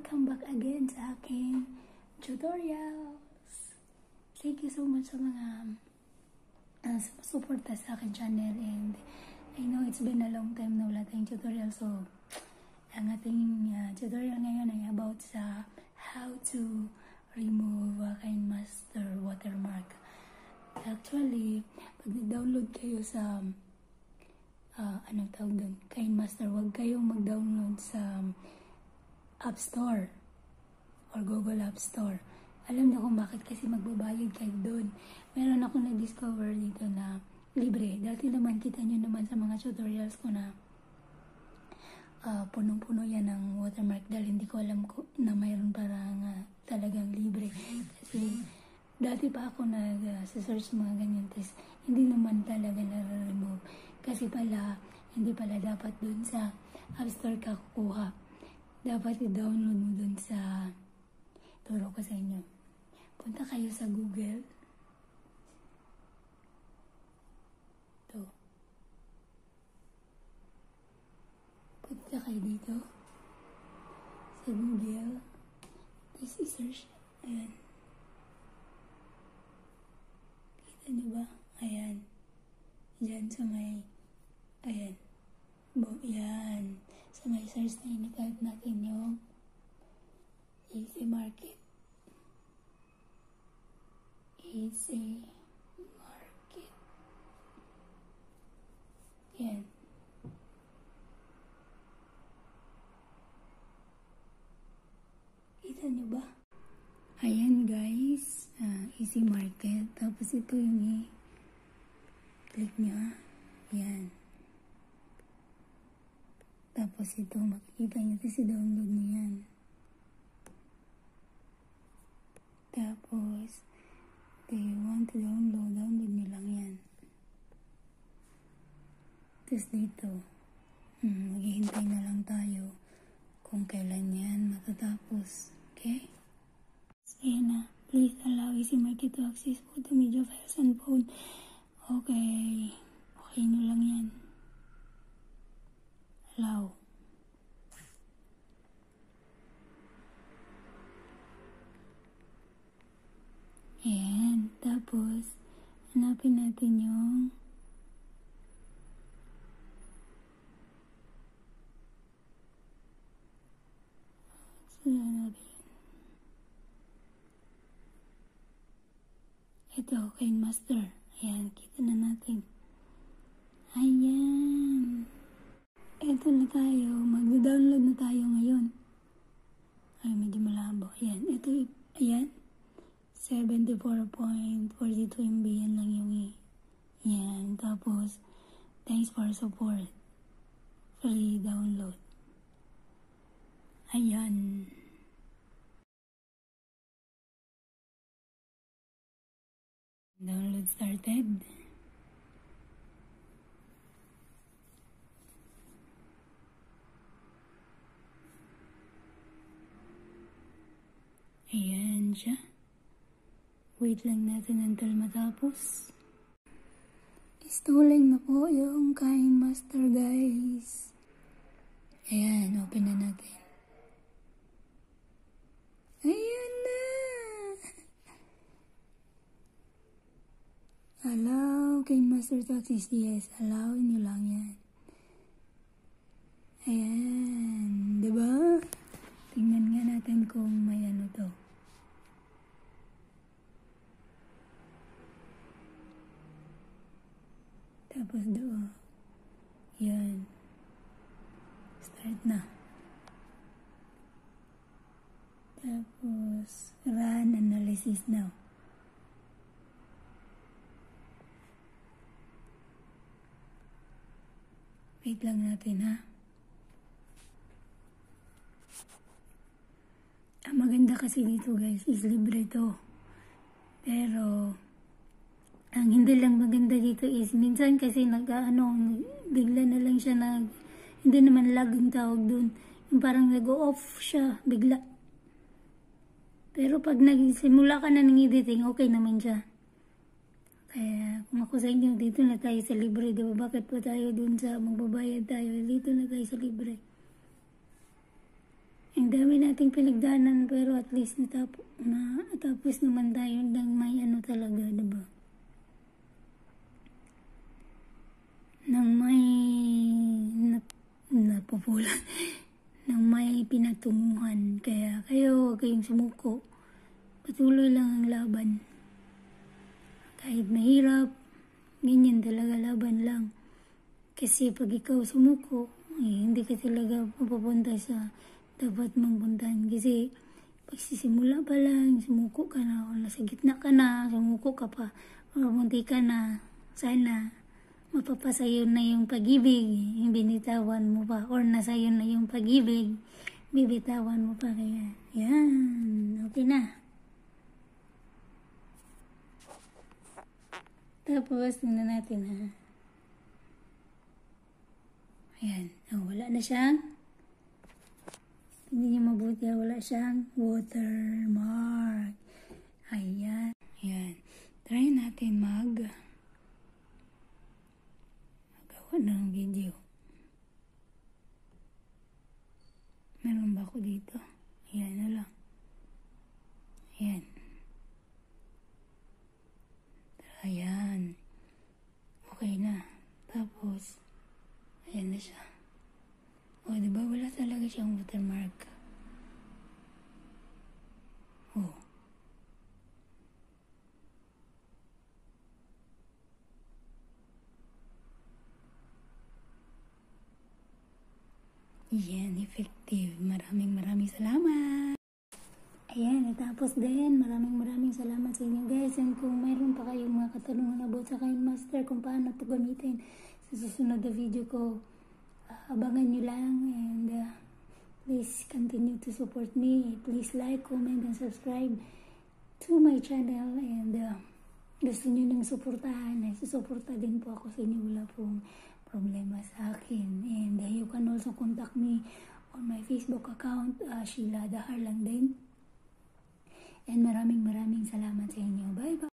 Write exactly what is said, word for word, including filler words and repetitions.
welcome back again sa aking tutorials. Thank you so much sa mga uh, suporta sa aking channel, and I know it's been a long time na wala tayong tutorial, so ang ating uh, tutorial ngayon ay about sa how to remove uh, KineMaster watermark. Actually, pag download kayo sa uh, anong tawag doon, KineMaster, huwag kayong mag-download sa um, App Store or Google App Store. Alam niyo kung bakit, kasi magbabayad kayo doon. Meron ako na-discover dito na libre. Dati naman, kita nyo naman sa mga tutorials ko na uh, punong-puno yan ng watermark, dahil hindi ko alam ko na mayroon parang uh, talagang libre. Kasi dati pa ako nag-search uh, mga ganyan, tapos hindi naman talaga na-remove. Kasi pala, hindi pala dapat dun sa App Store ka kukuha. Dapat i-download mo dun sa, turo ko sa inyo. Punta kayo sa Google. Ito. Punta kayo dito. Sa Google. Tapos i-search. Ayan. Kita nyo ba? Ayan. Diyan sa may, ayan. Bo, yan. Sa may search na ini-type natin yung Easy Market. Easy Market. Yan. Kita nyo ba? Ayan guys. Uh, Easy Market. Tapos ito yung i-click nyo. Yan. Tapos ito, makikita nyo ito, download nyo yan. Tapos, do you want to download? Download nyo lang yan. Tapos dito, hmm, maghihintay na lang tayo kung kailan yan matatapos. Okay? So, yan na. Please allow Easy Market to access photo, media files, and phone. Okay. Okay nyo lang yan. Allow. Ayan. Tapos, hanapin natin yung so, hanapin. Ito, KineMaster. Ayan, kita na natin. Ayan. Ito na tayo. Mag-download na tayo ngayon. Ay, medyo malabo. Ayan. Ito, ayan. seventy-four point four two M B. Yan lang yung i. Ayan. Tapos, thanks for support. Free download. Ayan. Download started. Ayan siya. Wait lang natin until matapos. Installing na po yung KineMaster guys. Ayan, open na natin. Ayan na! Allow KineMaster to access. Yes, allow nyo lang yan. Ayan, diba? Tingnan nga natin kung may ano to. Tapos doon. Yan. Start na. Tapos, run analysis now. Wait lang natin ha. Ang maganda kasi dito guys is libre to. Pero, ang hindi lang maganda dito is, minsan kasi nag-ano, bigla na lang siya nag, hindi naman lag yung tawag dun. Yung parang nag-off siya, bigla. Pero pag nagsimula ka na ng editing, okay naman siya. Kaya, kung ako sa inyo, dito na tayo sa libre, diba? Bakit pa tayo dun sa magbabayad tayo? Dito na tayo sa libre. Ang dami nating pinagdaanan pero at least natap na tapos naman tayo ng may ano talaga, diba? Nang may nap, napupulan, nang may pinatunguhan. Kaya kayo, huwag kayong sumuko. Patuloy lang ang laban. Kahit mahirap, ganyan talaga, laban lang. Kasi pag ikaw sumuko, eh, hindi ka talaga mapupunta sa dapat mong puntahan. Kasi pag sisimula pa lang, sumuko ka na, o nasa gitna ka na, sumuko ka pa, o munti ka na, sana mapapasayo na yung pag-ibig, yung binitawan mo pa, or nasayo na yung pag-ibig, bibitawan mo pa. Kaya, yan, okay na. Tapos, tingnan natin ha. Ayan, oh, wala na siyang, hindi niyo mabuti, wala siyang watermark. Ayan, ayan. Try natin mag magawa ng video. Meron ba ako dito? Ayan na lang. Ayan. Ayan. Okay na. Tapos, ayan na siya. O, diba? Wala talaga siyang watermark. O. Yan, effective. Maraming maraming salamat. Ayan, tapos din, maraming maraming salamat sa inyo guys. And kung mayroon pa kayong mga katanungan about sa KineMaster, kung paano ito gamitin sa susunod na video ko, uh, abangan nyo lang. And uh, please continue to support me. Please like, comment, and subscribe to my channel. And uh, gusto nyo nang suportahan, eh, susuporta din po ako sa inyo. Wala pong problema sa akin. And uh, you can also contact me on my Facebook account, uh, Sheila Dahar lang din. And maraming maraming salamat sa inyo. Bye bye!